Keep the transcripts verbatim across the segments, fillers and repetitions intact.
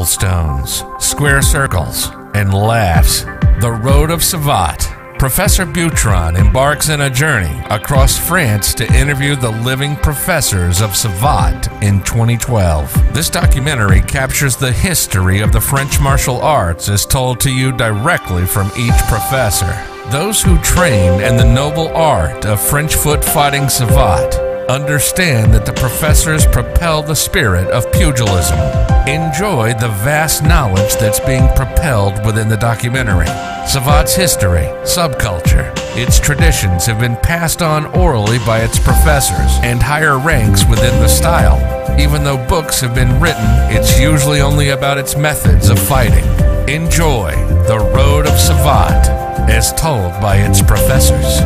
cobblestones, square circles, and laughs. The Road of Savate. Professor Boutron embarks on a journey across France to interview the living professors of Savate in twenty twelve. This documentary captures the history of the French martial arts as told to you directly from each professor. Those who train in the noble art of French foot fighting Savate understand that the professors propel the spirit of pugilism. Enjoy the vast knowledge that's being propelled within the documentary. Savate's history, subculture, its traditions have been passed on orally by its professors and higher ranks within the style. Even though books have been written, it's usually only about its methods of fighting. Enjoy The Road of Savate as told by its professors.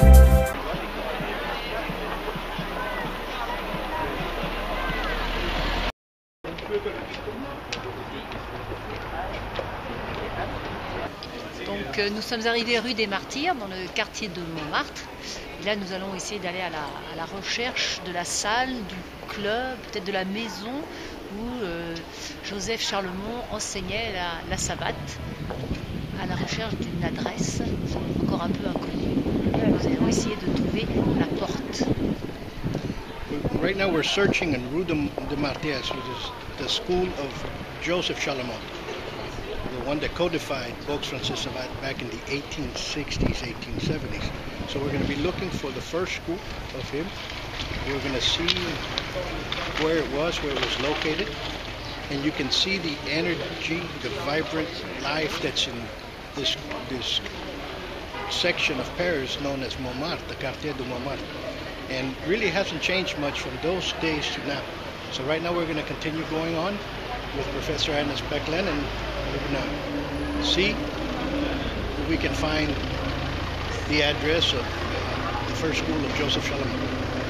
Donc nous sommes arrivés rue des Martyrs dans le quartier de Montmartre. Et là nous allons essayer d'aller à la, à la recherche de la salle, du club, peut-être de la maison où euh, Joseph Charlemont enseignait la, la savate, à la recherche d'une adresse encore un peu inconnue. Nous allons essayer de trouver la porte. Right now we're searching in Rue de, de Martyrs, which is the school of Joseph Charlemont, the one that codified Books Francis Savate back in the eighteen sixties, eighteen seventies. So we're going to be looking for the first school of him. We're going to see where it was, where it was located, and you can see the energy, the vibrant life that's in this this section of Paris known as Montmartre, the Quartier de Montmartre, and really hasn't changed much from those days to now. So right now we're going to continue going on with Professor Ernest Pecklen, and we're going to see if we can find the address of uh, the first school of Joseph Charlemont.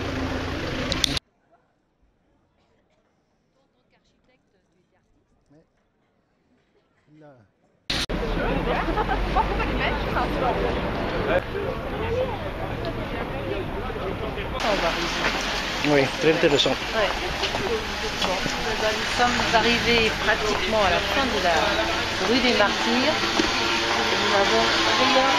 Oui, très intéressant. Ouais. Bon, nous sommes arrivés pratiquement à la fin de la rue des Martyrs. Nous n'avons rien.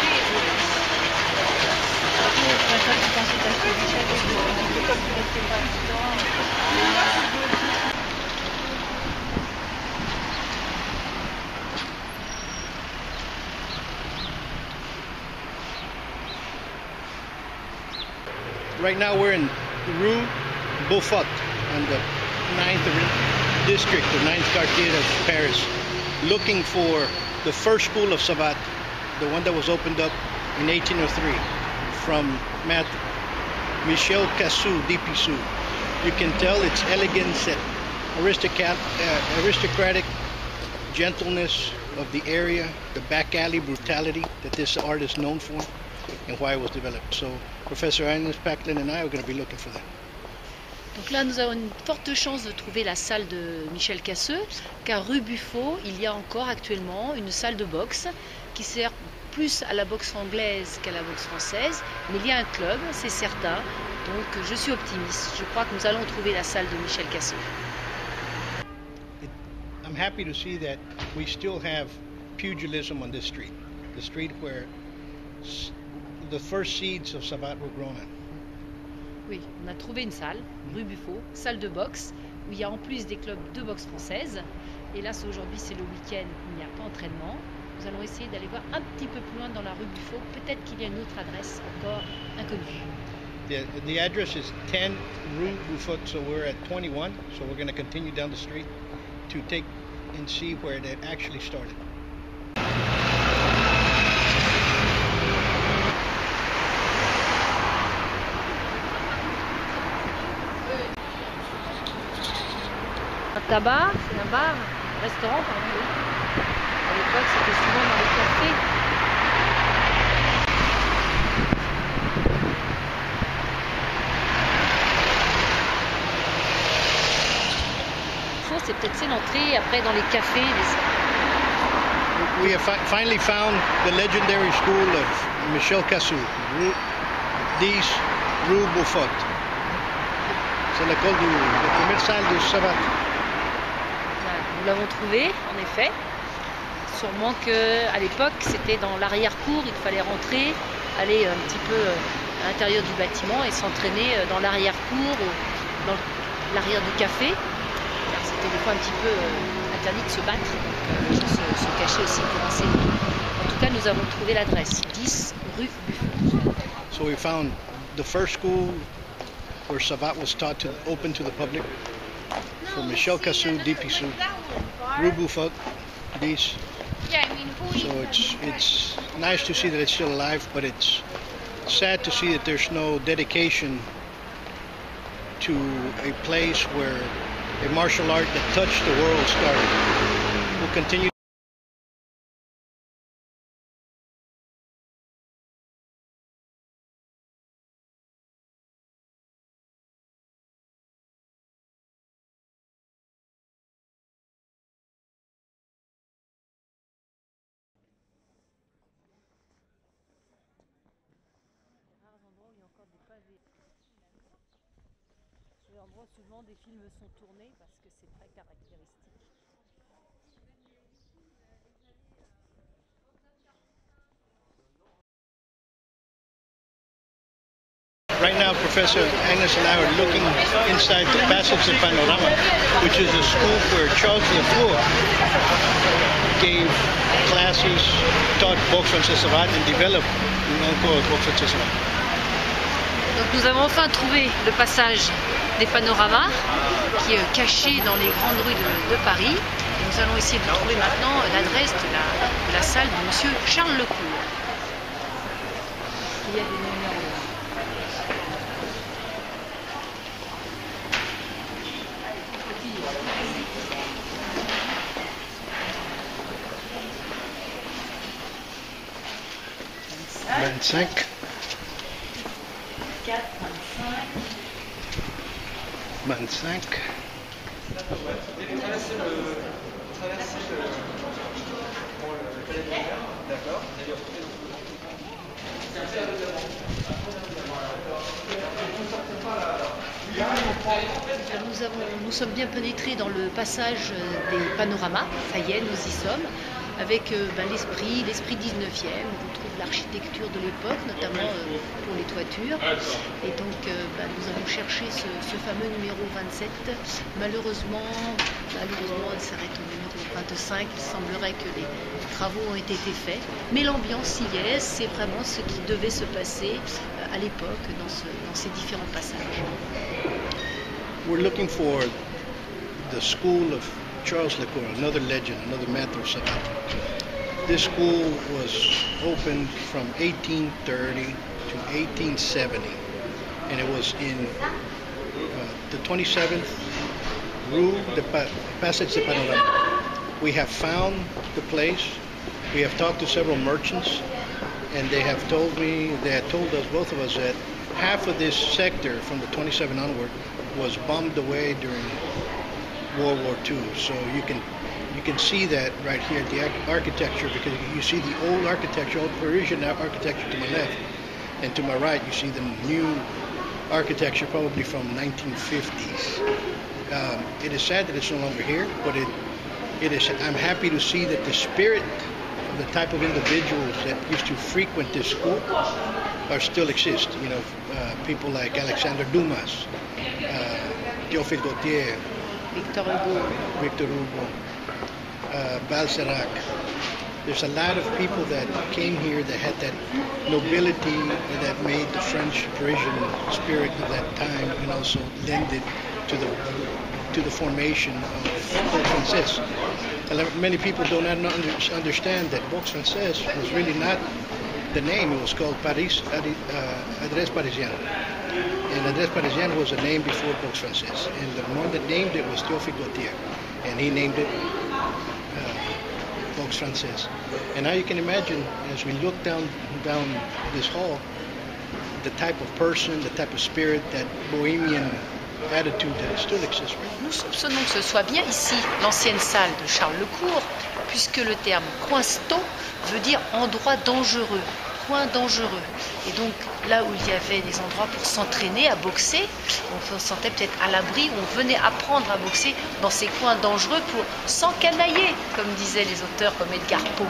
Right now we're in Rue Beaufort on the ninth district, the ninth quartier of Paris, looking for the first school of Savate, the one that was opened up in eighteen oh three from Matt Michel Cassou, D P Sou. You can tell its elegance and aristocrat, uh, aristocratic gentleness of the area, the back alley brutality that this art is known for, and why it was developed. So Professor Ernest Pecklen and I are going to be looking for that. Donc là, nous avons une forte chance de trouver la salle de Michel Casseux, car rue Buffo, il y a encore actuellement une salle de boxe qui sert plus à la boxe anglaise qu'à la boxe française, mais il y a un club, c'est certain, donc je suis optimiste. Je crois que nous allons trouver la salle de Michel Casseux. I'm happy to see that we still have pugilism on this street, the street where the first seeds of Savate were grown on. Oui, on a trouvé une salle, rue Buffo, salle de boxe, où il y a en plus des clubs de boxe française. Et là, aujourd'hui, c'est le week-end, il n'y a pas d'entraînement. Nous allons essayer d'aller voir un petit peu plus loin dans la rue Buffo. Peut-être qu'il y a une autre adresse encore inconnue. The, the address is ten Rue Buffo, so we're at twenty-one. So we're going to continue down the street to take and see where that actually started. Un tabac, c'est un bar, un restaurant, pardon. À l'époque, c'était souvent dans les cafés. C'est peut-être c'est l'entrée, après dans les cafés. Les... We have fi finally found the legendary school of Michel Cassou, Rue dix Rue Beaufort. C'est l'école du la première salle de Savate. nous l'avons trouvé, en effet. Sûrement qu'à l'époque, c'était dans l'arrière-cour, il fallait rentrer, aller un petit peu à l'intérieur du bâtiment et s'entraîner dans l'arrière-cour, dans l'arrière du café. Car c'était des fois un petit peu interdit de se battre, donc les gens se, se cachaient aussi pour enseigner. En tout cas, nous avons trouvé l'adresse, dix rue Buffon. So we found the first school where Savat was taught to open to the public, for Michel Cassou, D P Sou, Rue Buffon, these. So it's it's nice to see that it's still alive, but it's sad to see that there's no dedication to a place where a martial art that touched the world started. We'll continue. C'est l'endroit où souvent des films sont tournés parce que c'est très caractéristique. Right now, Professor Agnes and I are looking inside the Passage de Panorama, which is a school where Charles Lecour gave classes, taught boxe française savate, and developed encore boxe française savate. Donc nous avons enfin trouvé le passage des panoramas qui est caché dans les grandes rues de, de Paris. Et nous allons essayer de trouver maintenant l'adresse de la, de la salle de Monsieur Charles Lecour. Il y a des numéros. vingt-cinq. quatre, vingt-cinq. vingt-cinq. Nous, avons, nous sommes bien pénétrés dans le passage des panoramas, ça y est, nous y sommes, avec euh, ben, l'esprit, l'esprit dix-neuvième, on retrouve l'architecture de l'époque, notamment euh, pour les toitures. Et donc euh, ben, nous avons cherché ce, ce fameux numéro vingt-sept. Malheureusement, malheureusement, elle s'arrête au numéro vingt-cinq. Il semblerait que les travaux ont été faits. Mais l'ambiance y est, c'est vraiment ce qui devait se passer euh, à l'époque dans, ce, dans ces différents passages. We're looking for the school of Charles Lecour, another legend, another master of savate. This school was opened from eighteen thirty to eighteen seventy, and it was in uh, the twenty-seventh Rue de pa Passage de Panorama. We have found the place. We have talked to several merchants, and they have told me, they had told us, both of us, that half of this sector from the twenty-seven onward was bombed away during World War Two. So you can you can see that right here, the architecture, because you see the old architecture, old Parisian architecture to my left, and to my right you see the new architecture, probably from nineteen fifties. Um, it is sad that it's no longer here, but it it is. I'm happy to see that the spirit of the type of individuals that used to frequent this school are still exist. You know, uh, people like Alexander Dumas, uh, Théophile Gautier, Victor Hugo, Victor Hugo, uh, Balzac. There's a lot of people that came here that had that nobility that made the French Parisian spirit of that time, and also lended to the to the formation of Boxe Française. Many people do not understand that Boxe Française was really not the name. It was called Paris uh, Adresse Parisienne, and Adresse Parisienne was a name before Boxe Française. And the one that named it was Théophile Gautier, and he named it uh, Boxe Française. And now you can imagine, as we look down down this hall, the type of person, the type of spirit, that bohemian attitude that still exists. Nous soupçonnons que ce soit bien ici l'ancienne salle de Charles Lecour, puisque le terme coinceton veut dire endroit dangereux. coins dangereux. Et donc là où il y avait des endroits pour s'entraîner à boxer, on se sentait peut-être à l'abri, on venait apprendre à boxer dans ces coins dangereux pour s'encanailler, comme disaient les auteurs comme Edgar Poe.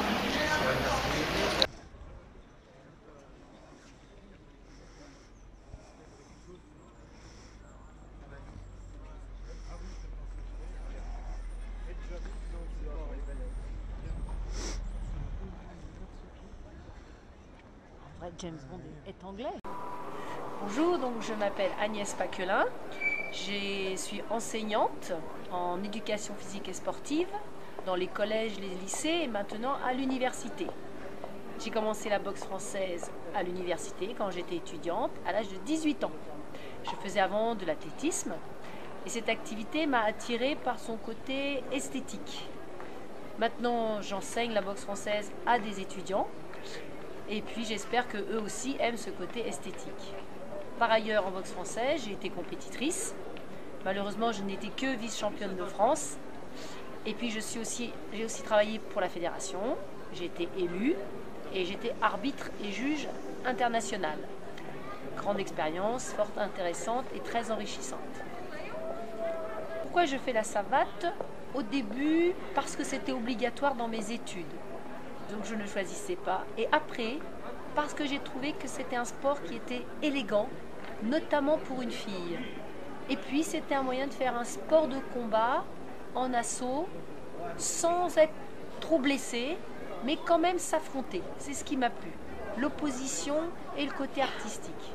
James Bond est anglais. Bonjour, donc je m'appelle Agnès Paquelin. Je suis enseignante en éducation physique et sportive dans les collèges, les lycées et maintenant à l'université. J'ai commencé la boxe française à l'université quand j'étais étudiante à l'âge de dix-huit ans. Je faisais avant de l'athlétisme et cette activité m'a attirée par son côté esthétique. Maintenant, j'enseigne la boxe française à des étudiants. Et puis j'espère qu'eux aussi aiment ce côté esthétique. Par ailleurs, en boxe française, j'ai été compétitrice. Malheureusement, je n'étais que vice-championne de France. Et puis je suis aussi, j'ai aussi travaillé pour la fédération. J'ai été élue et j'étais arbitre et juge international. Grande expérience, forte, intéressante et très enrichissante. Pourquoi je fais la savate? Au début, parce que c'était obligatoire dans mes études. Donc je ne choisissais pas. Et après, parce que j'ai trouvé que c'était un sport qui était élégant, notamment pour une fille. Et puis c'était un moyen de faire un sport de combat en assaut, sans être trop blessé, mais quand même s'affronter. C'est ce qui m'a plu. L'opposition et le côté artistique.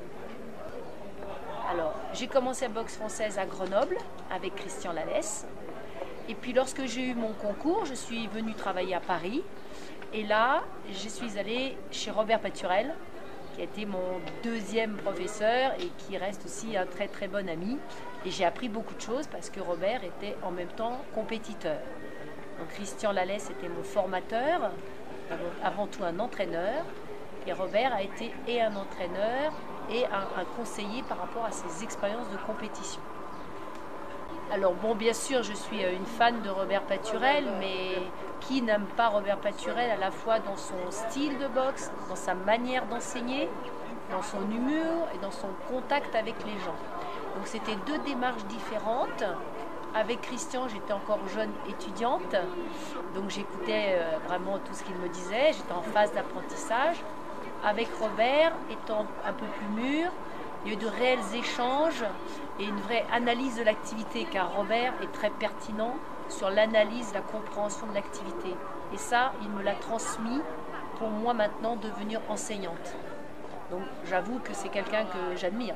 Alors, j'ai commencé la boxe française à Grenoble avec Christian Lalès. Et puis lorsque j'ai eu mon concours, je suis venue travailler à Paris. Et là, je suis allée chez Robert Paturel, qui a été mon deuxième professeur et qui reste aussi un très très bon ami. Et j'ai appris beaucoup de choses parce que Robert était en même temps compétiteur. Donc Christian Lalès était mon formateur, avant tout un entraîneur. Et Robert a été et un entraîneur et un, un conseiller par rapport à ses expériences de compétition. Alors bon, bien sûr, je suis une fan de Robert Paturel, mais qui n'aime pas Robert Paturel à la fois dans son style de boxe, dans sa manière d'enseigner, dans son humour et dans son contact avec les gens. Donc c'était deux démarches différentes. Avec Christian, j'étais encore jeune étudiante, donc j'écoutais vraiment tout ce qu'il me disait, j'étais en phase d'apprentissage. Avec Robert, étant un peu plus mûr, il y a eu de réels échanges et une vraie analyse de l'activité, car Robert est très pertinent sur l'analyse, la compréhension de l'activité. Et ça, il me l'a transmis pour moi maintenant devenir enseignante. Donc j'avoue que c'est quelqu'un que j'admire.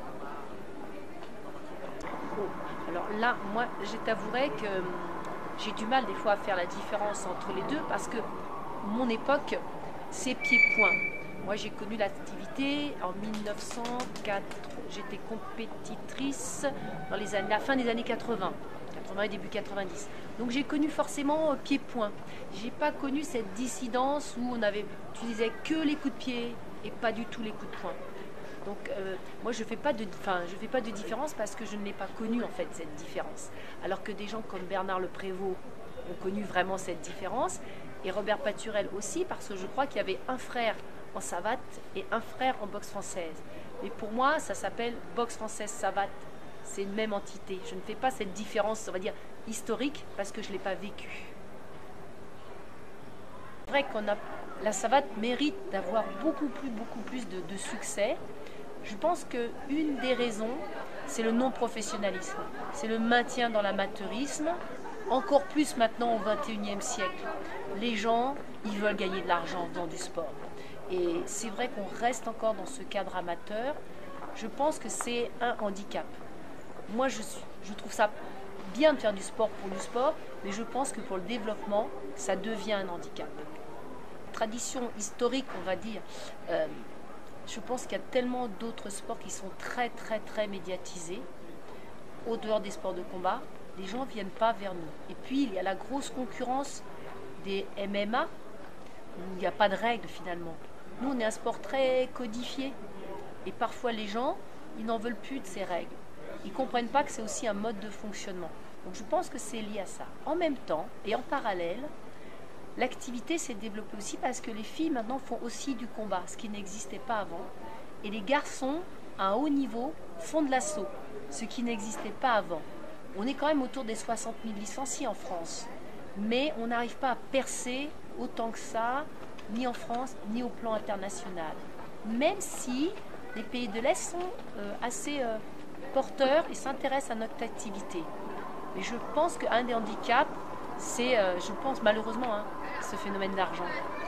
Alors là, moi, je t'avouerai que j'ai du mal des fois à faire la différence entre les deux parce que mon époque, c'est pied-point. Moi, j'ai connu l'activité en mille neuf cent quatre. J'étais compétitrice dans les années, la fin des années quatre-vingts, quatre-vingts et début quatre-vingt-dix. Donc, j'ai connu forcément euh, pied-point. J'ai pas connu cette dissidence où on avait utilisé que les coups de pied et pas du tout les coups de poing. Donc, euh, moi, je fais pas de, enfin, je fais pas de différence parce que je ne l'ai pas connue en fait cette différence. Alors que des gens comme Bernard Le Prévost ont connu vraiment cette différence et Robert Paturel aussi parce que je crois qu'il y avait un frère en savate et un frère en boxe française. Mais pour moi, ça s'appelle boxe française savate. C'est une même entité. Je ne fais pas cette différence, on va dire, historique, parce que je ne l'ai pas vécue. C'est vrai qu'on a la savate mérite d'avoir beaucoup plus, beaucoup plus de, de succès. Je pense qu'une des raisons, c'est le non-professionnalisme. C'est le maintien dans l'amateurisme, encore plus maintenant au vingt et unième siècle. Les gens, ils veulent gagner de l'argent dans du sport. Et c'est vrai qu'on reste encore dans ce cadre amateur. Je pense que c'est un handicap. Moi, je, suis, je trouve ça bien de faire du sport pour du sport, mais je pense que pour le développement, ça devient un handicap. Tradition historique, on va dire, euh, je pense qu'il y a tellement d'autres sports qui sont très, très, très médiatisés. Au dehors des sports de combat, les gens ne viennent pas vers nous. Et puis, il y a la grosse concurrence des M M A, où il n'y a pas de règles finalement. Nous, on est un sport très codifié. Et parfois, les gens, ils n'en veulent plus de ces règles. Ils ne comprennent pas que c'est aussi un mode de fonctionnement. Donc, je pense que c'est lié à ça. En même temps, et en parallèle, l'activité s'est développée aussi parce que les filles maintenant font aussi du combat, ce qui n'existait pas avant. Et les garçons, à un haut niveau, font de l'assaut, ce qui n'existait pas avant. On est quand même autour des soixante mille licenciés en France, mais on n'arrive pas à percer autant que ça, ni en France, ni au plan international. Même si les pays de l'Est sont euh, assez euh, porteurs et s'intéressent à notre activité. Mais je pense qu'un des handicaps, c'est, euh, je pense malheureusement, hein, ce phénomène d'argent.